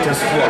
just walk.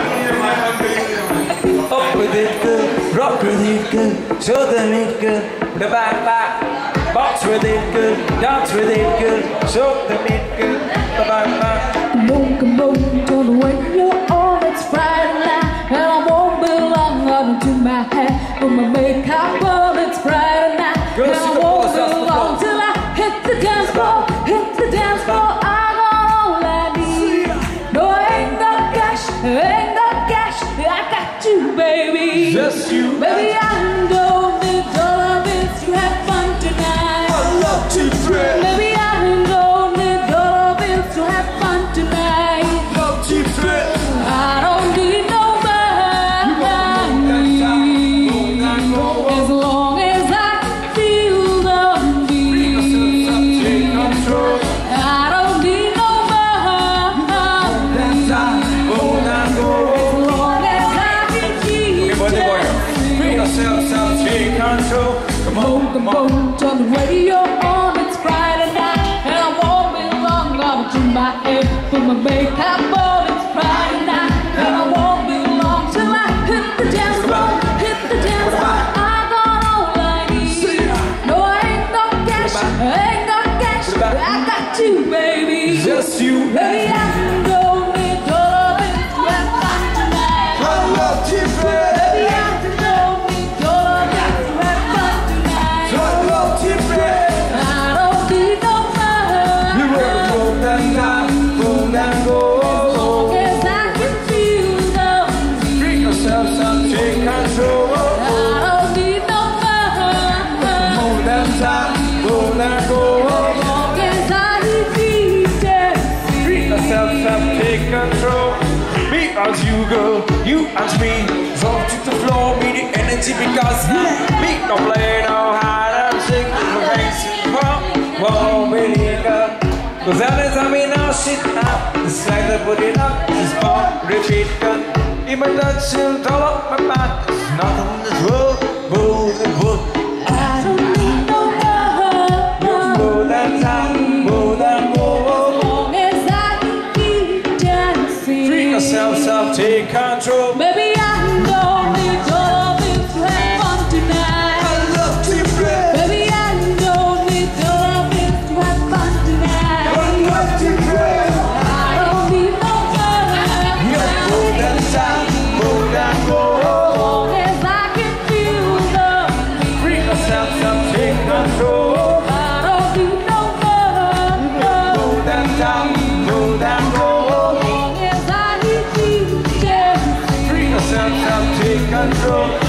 Up with it good, rock with it good, show them it good, the back, box with it good, dance with it good, show them it good, the back. Come on, turn away your arm, it's Friday night, and I won't be long unto my head, put my makeup on, it's Friday night, and I won't be long till I hit the dance floor, I got all I need. No, I ain't got cash, I got you, baby. Just you, baby, I don't need dollar bills to have fun tonight. I love to pray. Baby, I don't need dollar bills to have fun tonight. Love to pray. I don't need no money, as long as I feel the beat. I don't need no money, as long as I can keep take control. Come on, turn the radio on, it's Friday night, and I won't be long, gonna do my hair, put my makeup on, it's Friday night, and I won't be long till I hit the dance floor, I got all I need. No, I ain't got cash, I got you, baby. Just you, baby, I don't need dollar bills to have fun tonight. I love to pray. Baby, I don't need dollar bills to have fun tonight. I love to pray. I don't need no money. You wanna go down, go. As long as I can feel the beat. Treat yourself, son, take control. I don't need no money. Hold that time, go. As long as I can feel the Treat yourself, son, take control. Me as you go, you as me. Drop to the floor, be the energy because me no play no hard and sing the race. Whoa, really go. Cause every time we now sit up, it's like they put it up, it's born, repeat good. Even that still all up my back, there's nothing in this world, move the book. I don't need no money. You move that time, move that As long as I can keep dancing. Treat yourself, take control. Baby, I don't need dollar bills to have fun tonight. I love to pray. Baby, I don't need dollar bills to have fun tonight. I love to pray. I don't need no money. Move that time, move that As long as I can feel the beat. Treat yourself, take control. I don't need no money. Move that time, move that As long as I can keep dancing. Treat yourself, take control.